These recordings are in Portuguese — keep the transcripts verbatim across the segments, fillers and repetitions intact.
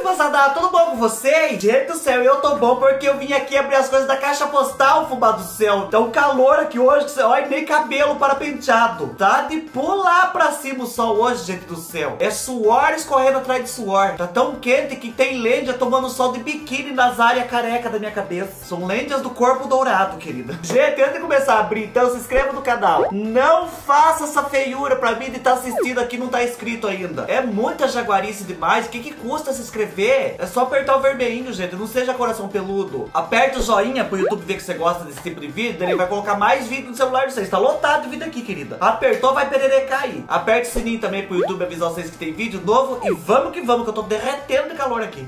Oi, moçada, tudo bom com vocês? Gente do céu, eu tô bom porque eu vim aqui abrir as coisas da caixa postal, fubá do céu. Tá um calor aqui hoje, que você olha, nem cabelo para penteado. Tá de pular pra cima o sol hoje, gente do céu. É suor escorrendo atrás de suor. Tá tão quente que tem lêndia tomando sol de biquíni nas áreas careca da minha cabeça. São lêndias do corpo dourado, querida. Gente, antes de começar a abrir, então se inscreva no canal. Não faça essa feiura pra mim de estar assistindo aqui, não tá inscrito ainda. É muita jaguarice demais. O que que custa se inscrever? É só apertar o vermelhinho, gente. Não seja coração peludo. Aperta o joinha pro YouTube ver que você gosta desse tipo de vídeo. Ele vai colocar mais vídeo no celular de vocês. Tá lotado de vídeo aqui, querida. Apertou, vai pererecar aí. Aperta o sininho também pro YouTube avisar vocês que tem vídeo novo. E vamos que vamos, que eu tô derretendo de calor aqui.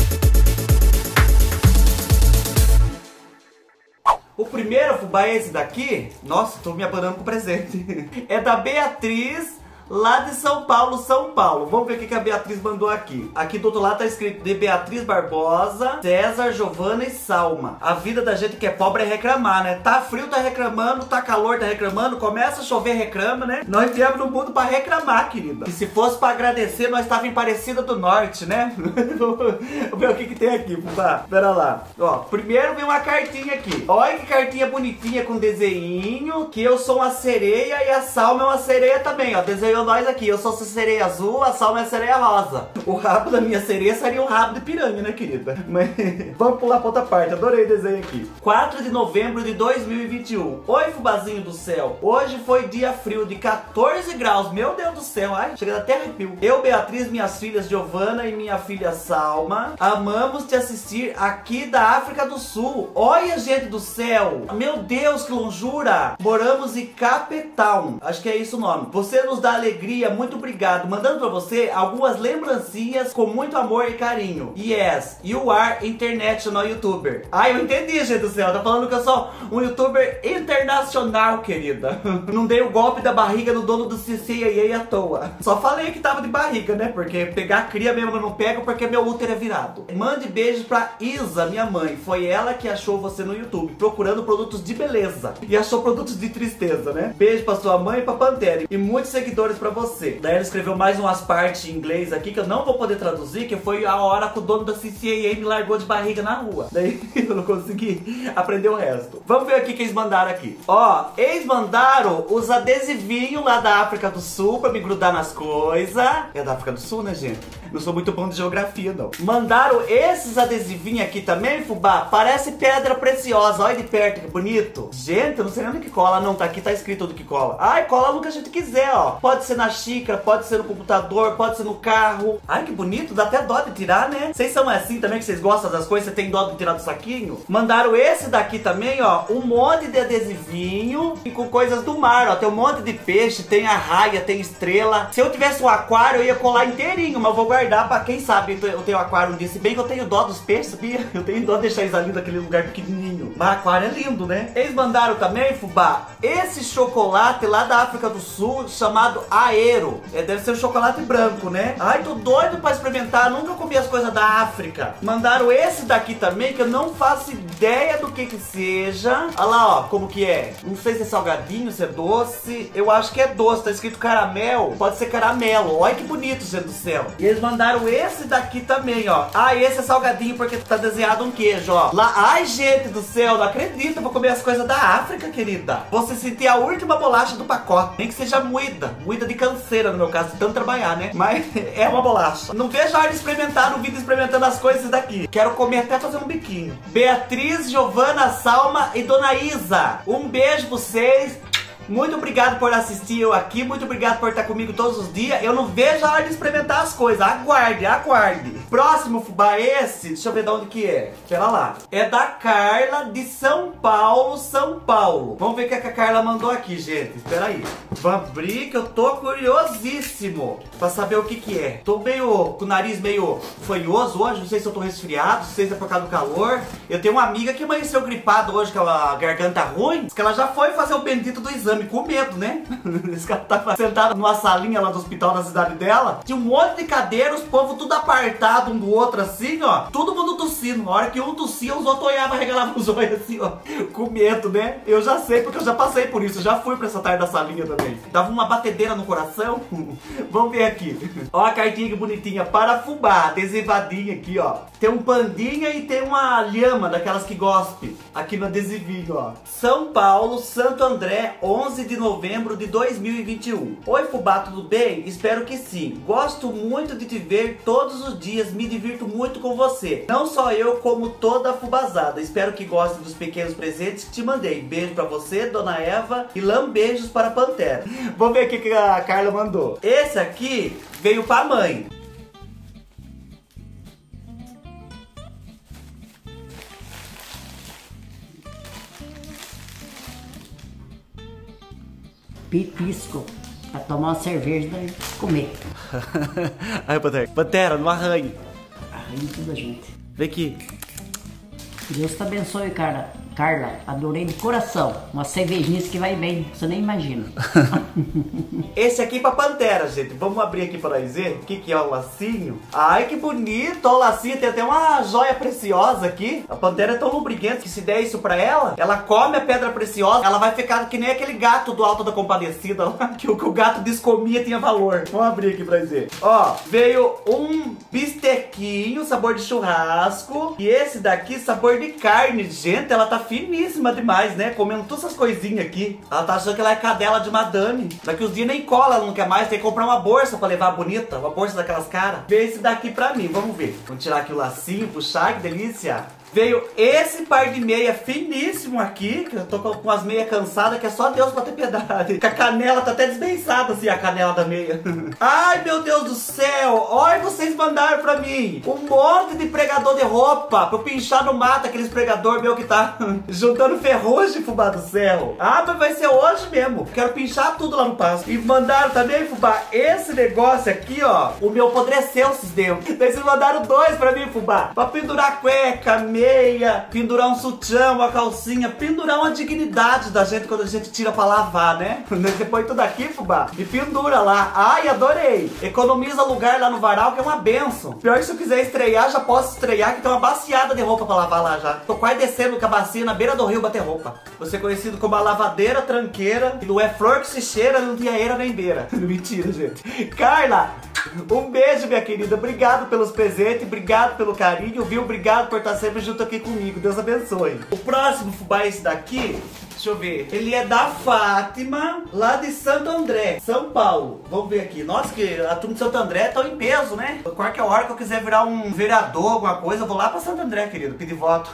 O primeiro fubá é esse daqui. Nossa, tô me abanando com presente. É da Beatriz, lá de São Paulo, São Paulo. Vamos ver o que a Beatriz mandou aqui. Aqui do outro lado tá escrito de Beatriz Barbosa, César, Giovana e Salma. A vida da gente que é pobre é reclamar, né? Tá frio, tá reclamando, tá calor, tá reclamando, começa a chover, reclama, né? Nós viemos no mundo pra reclamar, querida. E se fosse pra agradecer, nós tava em Parecida do Norte, né? Vamos ver o que que tem aqui, fubá. Pera lá. Ó, primeiro vem uma cartinha aqui. Olha que cartinha bonitinha com desenho, que eu sou uma sereia e a Salma é uma sereia também, ó. Desenhou nós aqui, eu sou sereia azul, a Salma é sereia rosa. O rabo da minha sereia seria um rabo de piranha, né, querida? Mas vamos pular pra outra parte, adorei o desenho aqui. quatro de novembro de dois mil e vinte e um. Oi, fubazinho do céu. Hoje foi dia frio de quatorze graus, meu Deus do céu. Ai, chega até arrepio. Eu, Beatriz, minhas filhas Giovana e minha filha Salma, amamos te assistir aqui da África do Sul. Olha, gente do céu. Meu Deus, que longura. Moramos em Cape Town, acho que é isso o nome. Você nos dá alegria, muito obrigado. Mandando pra você algumas lembrancinhas com muito amor e carinho. Yes, you are international youtuber. Ah, eu entendi, gente do céu. Tá falando que eu sou um youtuber internacional, querida. Não dei o golpe da barriga no dono do C C A A à toa. Só falei que tava de barriga, né? Porque pegar cria mesmo eu não pego porque meu útero é virado. Mande beijos pra Isa, minha mãe. Foi ela que achou você no YouTube, procurando produtos de beleza. E achou produtos de tristeza, né? Beijo pra sua mãe e pra Pantera. E muitos seguidores pra você. Daí ela escreveu mais umas partes em inglês aqui que eu não vou poder traduzir, que foi a hora que o dono da C C A A me largou de barriga na rua. Daí eu não consegui aprender o resto. Vamos ver aqui o que eles mandaram aqui. Ó, eles mandaram os adesivinhos lá da África do Sul pra me grudar nas coisas. É da África do Sul, né, gente? Não sou muito bom de geografia, não. Mandaram esses adesivinhos aqui também, fubá. Parece pedra preciosa. Olha de perto, que bonito. Gente, eu não sei nem onde que cola. Não, tá aqui, tá escrito onde que cola. Ai, cola no que a gente quiser, ó. Pode ser na xícara, pode ser no computador, pode ser no carro. Ai, que bonito, dá até dó de tirar, né? Vocês são assim também, que vocês gostam das coisas, você tem dó de tirar do saquinho? Mandaram esse daqui também, ó, um monte de adesivinho e com coisas do mar, ó. Tem um monte de peixe, tem arraia, tem estrela. Se eu tivesse um aquário, eu ia colar inteirinho, mas eu vou guardar pra quem sabe eu tenho um aquário um dia. Se bem que eu tenho dó dos peixes, sabia? Eu tenho dó de deixar eles ali naquele lugar pequenininho. Mas aquário é lindo, né? Eles mandaram também, fubá, esse chocolate lá da África do Sul, chamado Aero. É, deve ser um chocolate branco, né? Ai, tô doido pra experimentar. Nunca comi as coisas da África. Mandaram esse daqui também, que eu não faço ideia do que que seja. Olha lá, ó, como que é. Não sei se é salgadinho, se é doce. Eu acho que é doce. Tá escrito caramel. Pode ser caramelo. Olha que bonito, gente do céu. E eles mandaram esse daqui também, ó. Ah, esse é salgadinho porque tá desenhado um queijo, ó. Lá, ai, gente do céu, não acredito. Vou comer as coisas da África, querida. Vou se sentir a última bolacha do pacote. Nem que seja moída. Moída de canseira, no meu caso, de tanto trabalhar, né? Mas é uma bolacha. Não vejo a hora de experimentar no vídeo experimentando as coisas daqui. Quero comer até fazer um biquinho. Beatriz, Giovana, Salma e Dona Isa. Um beijo pra vocês. Muito obrigado por assistir eu aqui. Muito obrigado por estar comigo todos os dias. Eu não vejo a hora de experimentar as coisas. Aguarde, aguarde. Próximo fubá esse, deixa eu ver de onde que é. Pera lá. É da Carla de São Paulo, São Paulo. Vamos ver o que a Carla mandou aqui, gente. Espera aí. Vamos abrir que eu tô curiosíssimo pra saber o que que é. Tô meio com o nariz meio fanhoso hoje. Não sei se eu tô resfriado, não sei se é por causa do calor. Eu tenho uma amiga que amanheceu gripada hoje, com a garganta ruim. Diz que ela já foi fazer o bendito do exame com medo, né? Diz que ela tava sentada numa salinha lá do hospital da cidade dela. Tinha um monte de cadeiras, os povo tudo apartado, lado um do outro assim, ó. Todo mundo tossindo. Na hora que um tossia, os outros olhavam e regalavam os olhos assim, ó. Com medo, né? Eu já sei, porque eu já passei por isso. Eu já fui pra essa tarde da salinha também. Dava uma batedeira no coração. Vamos ver aqui. Ó a cartinha que bonitinha. Para fubá, adesivadinha aqui, ó. Tem um pandinha e tem uma lhama, daquelas que gospe. Aqui no adesivinho, ó. São Paulo, Santo André, onze de novembro de dois mil e vinte e um. Oi, fubá, tudo bem? Espero que sim. Gosto muito de te ver todos os dias. Me divirto muito com você. Não só eu, como toda a fubazada. Espero que goste dos pequenos presentes que te mandei. Beijo pra você, dona Eva. E lambejos para a Pantera. Vamos ver o que a Carla mandou. Esse aqui veio pra mãe. Pipisco, pra tomar uma cerveja e comer. Ai, Pantera. Pantera, não arranhe. Arranhe tudo a gente. Vem aqui. Deus te abençoe, Carla. Carla, adorei de coração. Uma cervejinha que vai bem, você nem imagina. Esse aqui é pra Pantera, gente. Vamos abrir aqui pra nós ver o que, que é o lacinho. Ai, que bonito. O lacinho tem até uma joia preciosa aqui. A Pantera é tão lubriguenta que se der isso pra ela, ela come a pedra preciosa, ela vai ficar que nem aquele gato do Alto da Compadecida lá, que o que o gato descomia tinha valor. Vamos abrir aqui pra nós ver. Ó, veio um bistequinho, sabor de churrasco. E esse daqui, sabor de carne. Gente, ela tá finíssima demais, né? Comendo todas essas coisinhas aqui. Ela tá achando que ela é cadela de madame. Daqui uns dias nem cola, ela não quer mais. Tem que comprar uma bolsa pra levar bonita. Uma bolsa daquelas caras. Vê esse daqui pra mim, vamos ver. Vamos tirar aqui o lacinho, puxar, que delícia. Veio esse par de meia finíssimo aqui, que eu tô com as meias cansadas, que é só Deus pra ter piedade. Que a canela tá até desbençada, assim, a canela da meia. Ai, meu Deus do céu. Olha, vocês mandaram pra mim um monte de pregador de roupa pra eu pinchar no mato, aqueles pregador meu que tá juntando ferrugem, fubá do céu. Ah, mas vai ser hoje mesmo. Quero pinchar tudo lá no pasto. E mandaram também, fubá, esse negócio aqui, ó. O meu apodreceu esses dentes. Daí vocês mandaram dois pra mim, fubá. Pra pendurar cueca, meia, pendurar um sutiã, uma calcinha, pendurar uma dignidade da gente quando a gente tira pra lavar, né? Você põe tudo aqui, fubá, e pendura lá. Ai, adorei. Economiza lugar lá no varal, que é uma benção. Pior que se eu quiser estrear, já posso estrear, que tem uma baciada de roupa pra lavar lá já. Tô quase descendo com a bacia na beira do rio bater roupa. Você é conhecido como a lavadeira tranqueira, que não é flor que se cheira, não tem eira nem beira. Mentira, gente. Carla, um beijo, minha querida. Obrigado pelos presentes, obrigado pelo carinho, viu? Obrigado por estar sempre junto aqui comigo. Deus abençoe. O próximo fubá é esse daqui. Deixa eu ver. Ele é da Fátima, lá de Santo André, São Paulo. Vamos ver aqui. Nossa, que a turma de Santo André tá em peso, né? Qualquer hora que eu quiser virar um vereador, alguma coisa, eu vou lá pra Santo André, querido, pedir voto.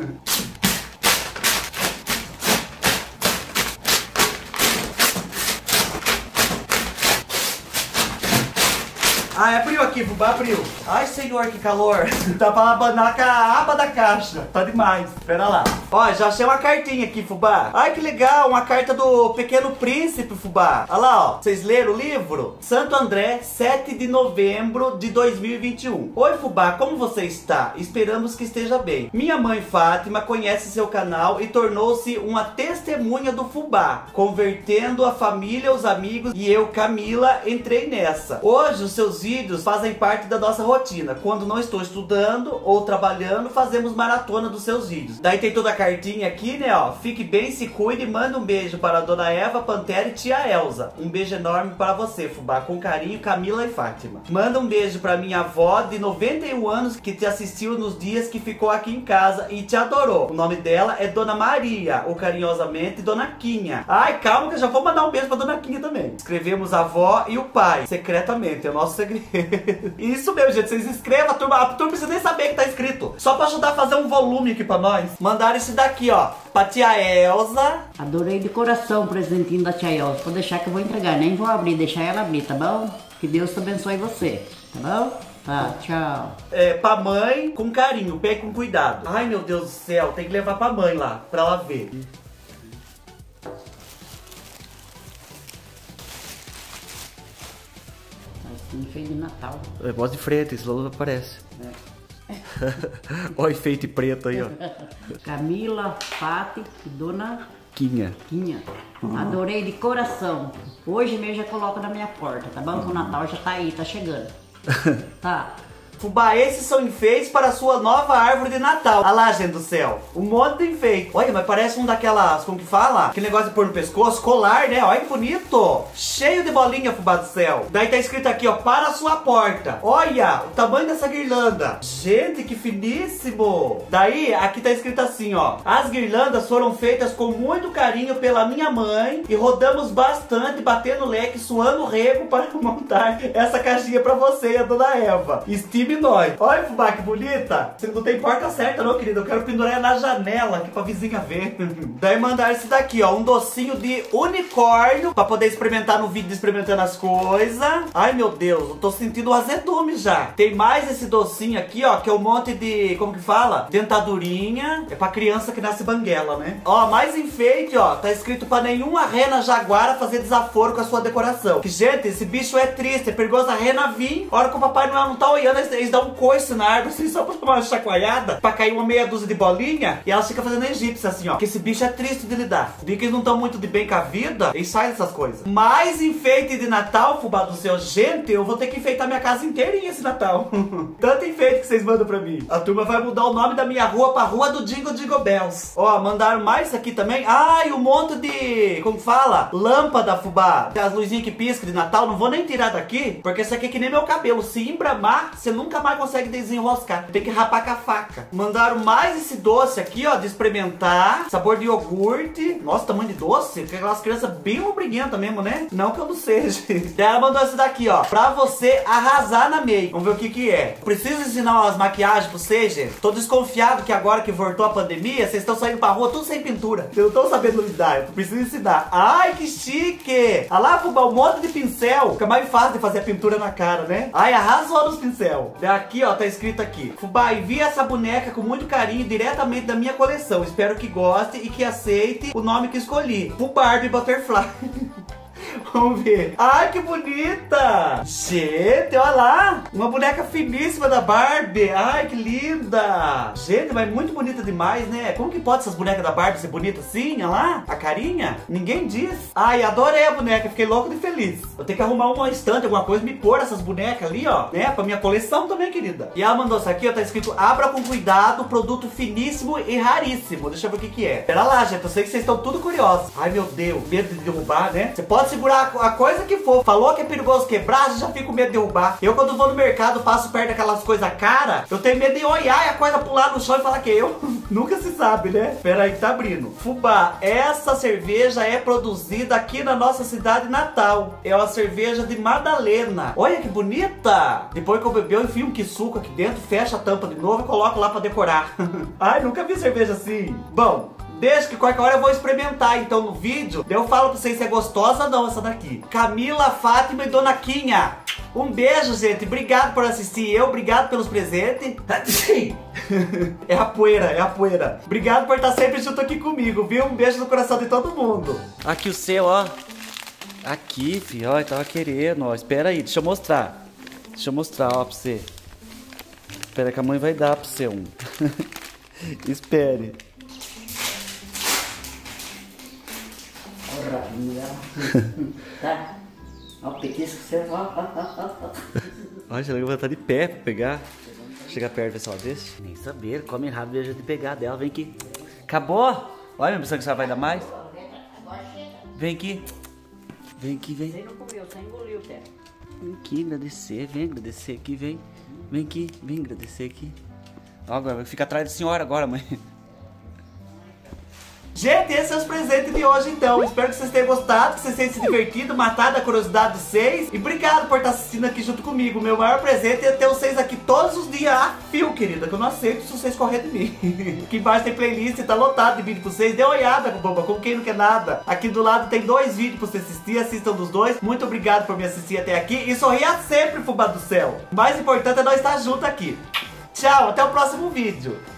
Ah, abriu aqui, fubá, abriu. Ai, senhor, que calor. Tá pra abanar com a aba da caixa. Tá demais. Espera lá. Ó, já achei uma cartinha aqui, fubá. Ai, que legal. Uma carta do Pequeno Príncipe, fubá. Olha lá, ó. Vocês leram o livro? Santo André, sete de novembro de dois mil e vinte e um. Oi, fubá, como você está? Esperamos que esteja bem. Minha mãe, Fátima, conhece seu canal e tornou-se uma testemunha do fubá, convertendo a família, os amigos e eu, Camila, entrei nessa. Hoje, os seus vídeos fazem parte da nossa rotina. Quando não estou estudando ou trabalhando, fazemos maratona dos seus vídeos. Daí tem toda a cartinha aqui, né, ó. Fique bem, se cuide, manda um beijo para a dona Eva, Pantera e tia Elza. Um beijo enorme para você, fubá. Com carinho, Camila e Fátima. Manda um beijo para minha avó de noventa e um anos que te assistiu nos dias que ficou aqui em casa e te adorou. O nome dela é Dona Maria, ou carinhosamente Dona Quinha. Ai, calma que eu já vou mandar um beijo para Dona Quinha também. Escrevemos a avó e o pai, secretamente, é o nosso segredo. Isso mesmo, gente. Vocês inscrevam, a turma, a turma precisa nem saber que tá escrito. Só pra ajudar a fazer um volume aqui pra nós. Mandaram esse daqui, ó, pra tia Elza. Adorei de coração o presentinho da tia Elza. Vou deixar que eu vou entregar, nem vou abrir, deixar ela abrir, tá bom? Que Deus te abençoe você, tá bom? Tá, tchau. É, pra mãe, com carinho, pegue com cuidado. Ai, meu Deus do céu, tem que levar pra mãe lá, pra ela ver. Enfeite de Natal. É voz de frente, esse não aparece. É. Olha o enfeite preto aí, ó. Camila, Fátima e Dona Quinha. Quinha. Uhum. Adorei de coração. Hoje mesmo já coloco na minha porta, tá bom? Uhum. O Natal já tá aí, tá chegando. Tá. Fubá, esses são enfeites para a sua nova árvore de Natal. Olha lá, gente do céu. Um monte de enfeite. Olha, mas parece um daquelas, como que fala? Aquele negócio de pôr no pescoço, colar, né? Olha que bonito. Cheio de bolinha, fubá do céu. Daí tá escrito aqui, ó, para a sua porta. Olha, o tamanho dessa guirlanda. Gente, que finíssimo. Daí, aqui tá escrito assim, ó. As guirlandas foram feitas com muito carinho pela minha mãe e rodamos bastante, batendo leque, suando rego para montar essa caixinha pra você e a dona Eva. Estime nós. Olha, fubá, que bonita. Você não tem porta certa não, querida. Eu quero pendurar na janela aqui pra vizinha ver. Daí mandaram esse daqui, ó. Um docinho de unicórnio pra poder experimentar no vídeo de experimentando as coisas. Ai, meu Deus. Eu tô sentindo o azedume já. Tem mais esse docinho aqui, ó, que é um monte de, como que fala? Dentadurinha. É pra criança que nasce banguela, né? Ó, mais enfeite, ó. Tá escrito pra nenhuma rena jaguara fazer desaforo com a sua decoração. Que, gente, esse bicho é triste. É perigoso a rena vir. A hora que o Papai Noel não tá olhando, eles, eles dão um coice na árvore, assim, só pra tomar uma chacoalhada, pra cair uma meia dúzia de bolinha. E elas ficam fazendo egípcia, assim, ó. Que esse bicho é triste de lidar. Vi que eles não estão muito de bem com a vida, eles saem dessas coisas. Mais enfeite de Natal, fubá do céu. Gente, eu vou ter que enfeitar minha casa inteirinha esse Natal. Tanto enfeite que vocês mandam pra mim. A turma vai mudar o nome da minha rua pra Rua do Jingle Jingle Bells. Ó, mandaram mais isso aqui também. Ai, um monte de, como fala? Lâmpada, fubá. As luzinhas que piscam de Natal, não vou nem tirar daqui, porque isso aqui é que nem meu cabelo. Se embramar, você nunca mais consegue desenroscar. Tem que rapar com a faca. Mandaram mais esse doce aqui, ó, de experimentar. Sabor de iogurte. Nossa, tamanho de doce. Aquelas crianças bem lubriguentas mesmo, né? Não que eu não seja. Daí ela mandou esse daqui, ó. Pra você arrasar na make. Vamos ver o que que é. Preciso ensinar umas maquiagens pra vocês, gente. Tô desconfiado que agora que voltou a pandemia, vocês estão saindo pra rua tudo sem pintura. Vocês não estão sabendo lidar. Eu preciso ensinar. Ai, que chique. Olha lá, fubá, um monte de pincel. Fica mais fácil de fazer a pintura na cara, né? Ai, arrasou nos pincel. Daqui, ó, tá escrito aqui. Fubá, envia essa boneca com muito carinho diretamente da minha coleção. Espero que goste e que aceite o nome que escolhi. Barbie Butterfly. Vamos ver. Ai, que bonita. Gente, olha lá. Uma boneca finíssima da Barbie. Ai, que linda. Gente, mas muito bonita demais, né? Como que pode essas bonecas da Barbie ser bonitas assim? Olha lá. A carinha. Ninguém diz. Ai, adorei a boneca. Fiquei louco de feliz. Vou ter que arrumar uma estante, alguma coisa, me pôr essas bonecas ali, ó. Né? Pra minha coleção também, querida. E ela mandou isso aqui, ó. Tá escrito: abra com cuidado, produto finíssimo e raríssimo. Deixa eu ver o que que é. Pera lá, gente. Eu sei que vocês estão tudo curiosos. Ai, meu Deus. Medo de derrubar, né? Você pode segurar a coisa que for. Falou que é perigoso quebrar, já fico com medo de derrubar. Eu, quando vou no mercado, passo perto daquelas coisas caras, eu tenho medo de olhar e a coisa pular no chão e falar que eu. Nunca se sabe, né? Pera aí que tá abrindo. Fubá, essa cerveja é produzida aqui na nossa cidade natal. É uma cerveja de Madalena. Olha que bonita. Depois que eu beber, eu enfio um quisuco aqui dentro, fecho a tampa de novo e coloco lá pra decorar. Ai, nunca vi cerveja assim. Bom, deixa que qualquer hora eu vou experimentar, então, no vídeo. Daí eu falo pra vocês se é gostosa ou não essa daqui. Camila, Fátima e Dona Quinha. Um beijo, gente. Obrigado por assistir eu. Obrigado pelos presentes. É a poeira, é a poeira. Obrigado por estar sempre junto aqui comigo, viu? Um beijo no coração de todo mundo. Aqui o seu, ó. Aqui, filho. Ó, eu tava querendo, ó. Espera aí, deixa eu mostrar. Deixa eu mostrar, ó, pra você. Espera que a mãe vai dar pra você um. Espere. Tá? Ó, o petisco que você... Olha, ela vai estar de pé pra pegar. Chega perto, pessoal, deixa. Nem saber, come errado, veja de pegar dela. Vem aqui. Acabou? Olha, minha pessoa que você vai dar mais. Vem aqui. Vem aqui, vem. Você não comeu, você engoliu, Té. Vem aqui agradecer, vem agradecer aqui, vem. Vem aqui, vem agradecer aqui. Ó, agora vai ficar atrás da senhora agora, mãe. Gente, esses são os presentes de hoje, então. Espero que vocês tenham gostado, que vocês tenham se divertido, matado a curiosidade de vocês. E obrigado por estar assistindo aqui junto comigo. Meu maior presente é ter vocês aqui todos os dias a fio, querida, que eu não aceito se vocês correrem de mim. Aqui embaixo tem playlist, tá lotado de vídeo pra vocês. Dê uma olhada, boba, como quem não quer nada. Aqui do lado tem dois vídeos pra você assistir, assistam dos dois. Muito obrigado por me assistir até aqui. E sorria sempre, fubá do céu. O mais importante é nós estar juntos aqui. Tchau, até o próximo vídeo.